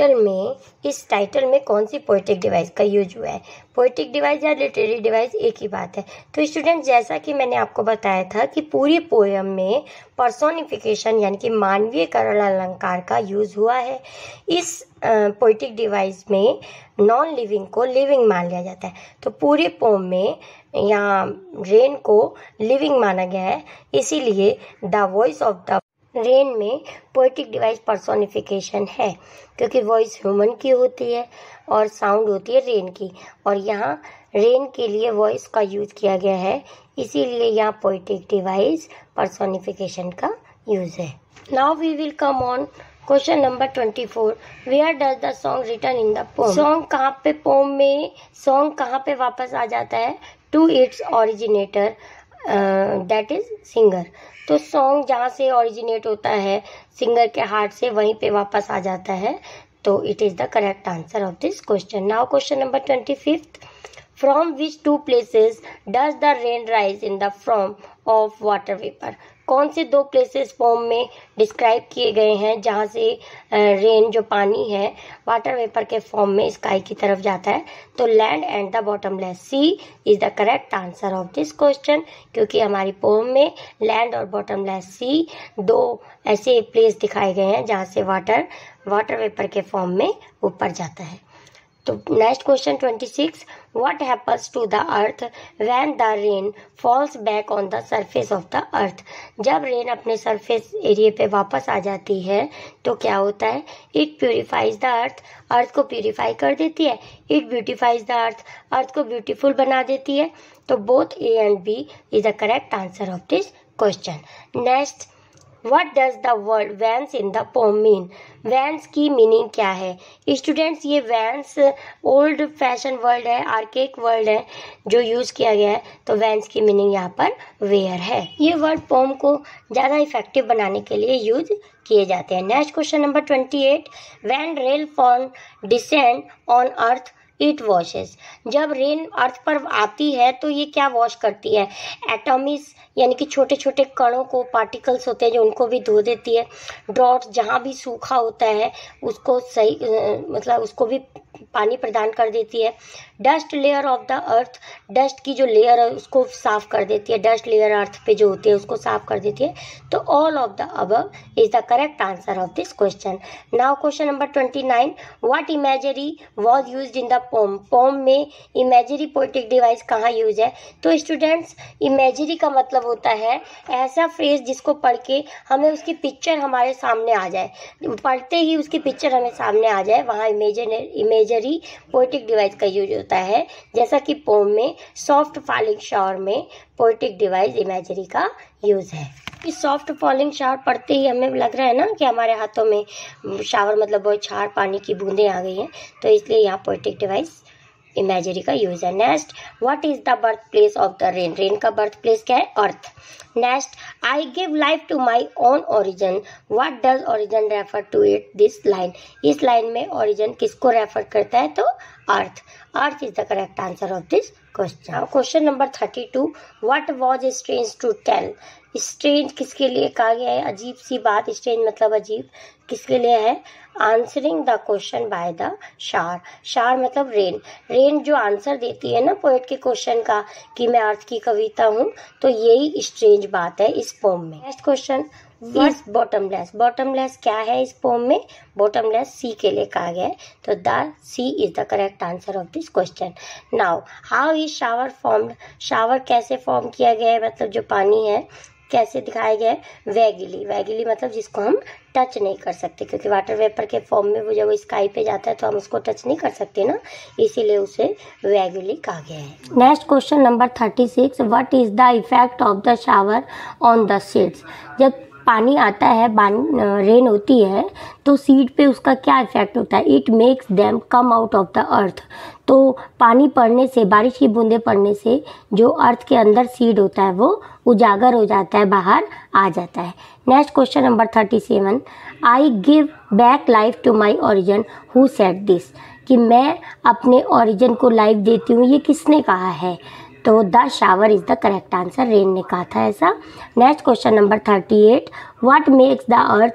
इस टाइटल में कौन सी पोएटिक डिवाइस का यूज हुआ है। पोएटिक डिवाइस या लिटरेरी डिवाइस एक ही बात है। तो स्टूडेंट, जैसा कि मैंने आपको बताया था कि पूरी पोएम में पर्सोनिफिकेशन यानी कि मानवीयकरण अलंकार का यूज हुआ है। इस पोएटिक डिवाइस में नॉन लिविंग को लिविंग मान लिया जाता है। तो पूरे पोम में यहाँ रेन को लिविंग माना गया है, इसीलिए the voice of the rain में पोएटिक डिवाइस पर्सोनिफिकेशन है, क्योंकि वॉइस ह्यूमन की होती है और साउंड होती है रेन की, और यहाँ रेन के लिए वॉइस का यूज किया गया है, इसीलिए यहाँ पोएटिक डिवाइस पर्सोनिफिकेशन का यूज है। Now we will come on question number 24। Where does the song return in the poem? Song कहाँ पे पोम में सॉन्ग कहाँ पे वापस आ जाता है? To its originator that is singer. तो सॉन्ग जहाँ से ओरिजिनेट होता है सिंगर के हार्ट से, वहीं पे वापस आ जाता है। तो it is the correct answer of this question. Now question number 25। From which two places does the rain rise in the form of water vapour? कौन से दो प्लेसेस पोम में डिस्क्राइब किए गए हैं जहाँ से रेन जो पानी है वाटर वेपर के फॉर्म में स्काई की तरफ जाता है? तो land and the bottomless sea is the correct answer of this question, क्योंकि हमारी पोम में लैंड और बॉटमलेस सी दो ऐसे प्लेस दिखाए गए हैं जहाँ से वाटर वेपर के फॉर्म में ऊपर जाता है। तो next question 26। What happens to the earth when the rain falls back on the surface of the earth? जब रेन अपने सरफेस एरिया पे वापस आ जाती है तो क्या होता है? इट प्यूरिफाइज द अर्थ को प्यूरिफाई कर देती है। इट ब्यूटिफाइज द अर्थ को ब्यूटीफुल बना देती है। तो both A and B is the correct answer of this question. Next, What does the word vans in the poem mean? Vans की मीनिंग क्या है? स्टूडेंट्स, ये वैन्स ओल्ड फैशन वर्ड है, आर्केक वर्ड है जो यूज किया गया है। तो वैन्स की मीनिंग यहाँ पर वेयर है। ये वर्ड पोम को ज़्यादा इफेक्टिव बनाने के लिए यूज किए जाते हैं। Next question number 28। When rain fall descend on earth it washes? जब रेन अर्थ पर आती है तो ये क्या वॉश करती है? एटॉमिस यानी कि छोटे छोटे कणों को, पार्टिकल्स होते हैं जो उनको भी धो देती है। ड्रॉट, जहाँ भी सूखा होता है उसको सही मतलब उसको भी पानी प्रदान कर देती है। Dust layer of the earth, dust की जो लेयर है उसको साफ कर देती है। डस्ट लेयर अर्थ पे जो होती है उसको साफ कर देती है। तो all of the above is the correct answer of this question. Now question number 29। What imagery was used in the poem? Poem में इमेजरी पोएटिक डिवाइस कहाँ यूज है? तो स्टूडेंट्स, इमेजरी का मतलब होता है ऐसा फ्रेज जिसको पढ़ के हमें उसकी पिक्चर हमारे सामने आ जाए, पढ़ते ही उसकी पिक्चर हमें सामने आ जाए, वहाँ इमेजरी पोएटिक डिवाइस का यूज होता है। जैसा कि पोम में सॉफ्ट फॉलिंग शावर में पोएटिक डिवाइस इमेजरी का यूज है। इस सॉफ्ट फॉलिंग शावर पढ़ते ही हमें लग रहा है ना कि हमारे हाथों में शावर मतलब बौछार पानी की बूंदें आ गई हैं, तो इसलिए यहाँ पोएटिक डिवाइस इमेजरी का यूज है। Next, what is the birth place of the rain? Rain का बर्थ प्लेस क्या है? Earth. Next, I give life to my own origin, what does origin refer to it? This line, इस लाइन में ओरिजिन किसको रेफर करता है? तो earth. Earth is the correct answer of this question. Question number 32। What was strange to tell? Strange किसके लिए कहा गया है? अजीब सी बात, स्ट्रेंज मतलब अजीब, किसके लिए है? Answering the question by the shower. Shower मतलब रेन। रेन जो आंसर देती है ना पोएट के क्वेश्चन का कि मैं अर्थ की कविता हूँ, तो यही स्ट्रेंज बात है इस पोम में। Next question, what's bottomless? Bottomless क्या है इस पोम में? बॉटमलेस सी के लिए कहा गया है, तो the sea is the correct answer of this question. Now, how is shower formed? Shower कैसे फॉर्म किया गया है, मतलब जो पानी है कैसे दिखाया गया है? वैगिली। वैगिली मतलब जिसको हम टच नहीं कर सकते, क्योंकि वाटर वेपर के फॉर्म में वो जब स्काई पे जाता है तो हम उसको टच नहीं कर सकते ना, इसीलिए उसे वैगिली कहा गया है। Next question number 36। What is the effect of the shower on the seeds? जब पानी आता है, रेन होती है, तो सीड पे उसका क्या इफेक्ट होता है? It makes them come out of the earth. तो पानी पड़ने से, बारिश की बूंदें पड़ने से जो अर्थ के अंदर सीड होता है वो उजागर हो जाता है, बाहर आ जाता है। Next question number 37। I give back life to my origin, who said this? कि मैं अपने ओरिजिन को लाइफ देती हूँ, ये किसने कहा है? तो the shower is the correct answer, rain ने कहा था ऐसा। Next question number 38। What makes the earth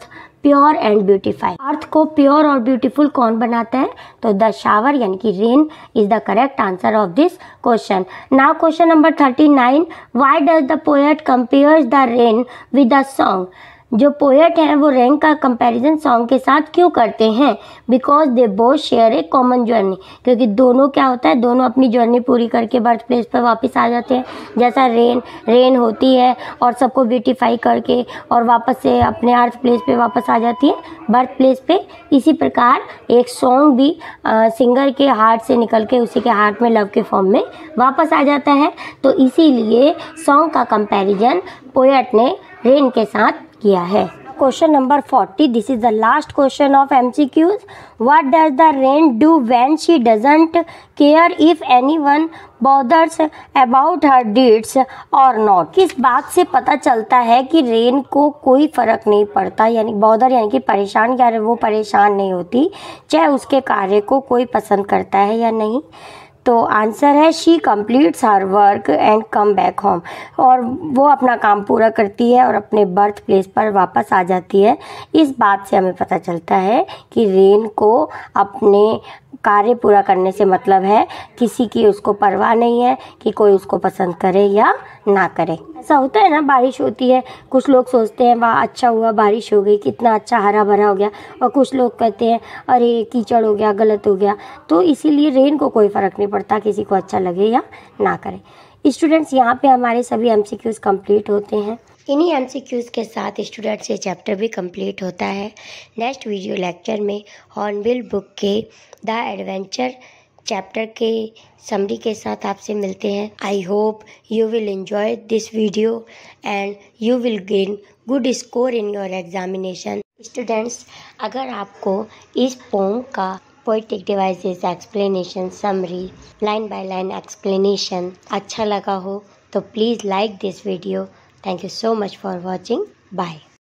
pure and beautify. Earth को प्योर और ब्यूटीफुल कौन बनाता है? तो द शावर यानी कि rain is the correct answer of this question. Now question number 39, why does the poet compares the rain with the song? जो पोएट हैं वो रेन का कंपैरिजन सॉन्ग के साथ क्यों करते हैं? Because they both share a common journey, क्योंकि दोनों क्या होता है, दोनों अपनी जर्नी पूरी करके बर्थ प्लेस पर वापस आ जाते हैं। जैसा रेन होती है और सबको ब्यूटीफाई करके और वापस से अपने अर्थ प्लेस पे वापस आ जाती है, बर्थ प्लेस पे। इसी प्रकार एक सॉन्ग भी सिंगर के हार्ट से निकल के उसी के हार्ट में लव के फॉर्म में वापस आ जाता है। तो इसीलिए सॉन्ग का कंपैरिजन पोएट ने रेन के साथ किया है। Question number 40, this is the last question of MCQs। What does the rain do when she doesn't care if anyone bothers about her deeds और नॉट? किस बात से पता चलता है कि रेन को कोई फर्क नहीं पड़ता, यानी बॉदर यानी कि परेशान, या वो परेशान नहीं होती चाहे उसके कार्य को कोई पसंद करता है या नहीं? तो आंसर है she completes her work and come back home, और वो अपना काम पूरा करती है और अपने बर्थ प्लेस पर वापस आ जाती है। इस बात से हमें पता चलता है कि रेन को अपने कार्य पूरा करने से मतलब है, किसी की उसको परवाह नहीं है कि कोई उसको पसंद करे या ना करे। ऐसा होता है ना, बारिश होती है, कुछ लोग सोचते हैं वाह अच्छा हुआ बारिश हो गई, कितना अच्छा हरा भरा हो गया, और कुछ लोग कहते हैं अरे कीचड़ हो गया, गलत हो गया। तो इसीलिए रेन को कोई फ़र्क नहीं पड़ता किसी को अच्छा लगे या ना करे। स्टूडेंट्स, यहाँ पे हमारे सभी MCQs कंप्लीट होते हैं। इन्हीं MCQs के साथ स्टूडेंट्स ये चैप्टर भी कंप्लीट होता है। नेक्स्ट वीडियो लेक्चर में हॉर्नबिल बुक के द एडवेंचर चैप्टर के समरी के साथ आपसे मिलते हैं। I hope you will enjoy this video and you will gain good score in your examination. Students, अगर आपको इस पोम का poetic devices explanation, summary, line by line explanation अच्छा लगा हो तो please like this video. Thank you so much for watching. Bye.